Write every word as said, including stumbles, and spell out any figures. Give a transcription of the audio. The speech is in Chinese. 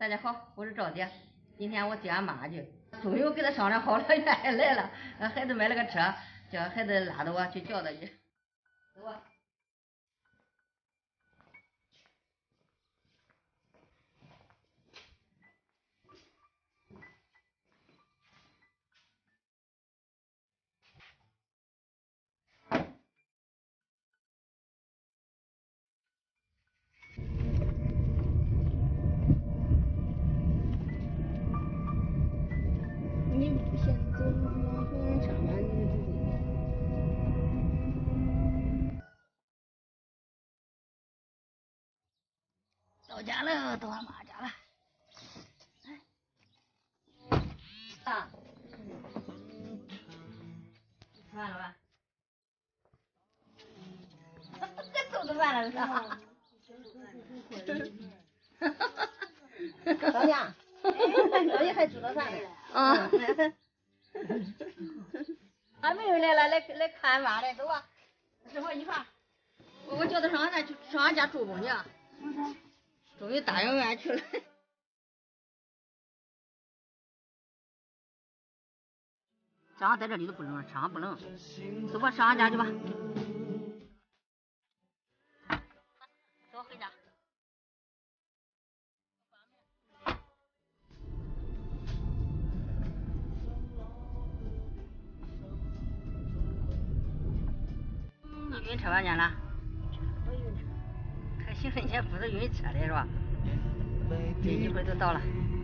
大家好，我是赵姐。今天我接俺妈去，终于给她商量好了，愿意来了。俺孩子买了个车，叫孩子拉着我去叫她去。走吧。 你先走往回上班，你就到家了，到俺妈家了。啊，吃饭了吧？还做着饭了是吧？ 老娘，哎，老爷还煮着饭呢。 啊。俺妹妹来了，来来看俺妈来，走吧。师傅一块，我我叫她上俺那去，上俺家住工去。终于答应俺去了。上俺在这里都不冷，上俺不冷。走吧，上俺家去吧。走，回家。你晕车吧，见了？ 我晕车。 开行人节不是晕车的是吧？这一会儿就到了。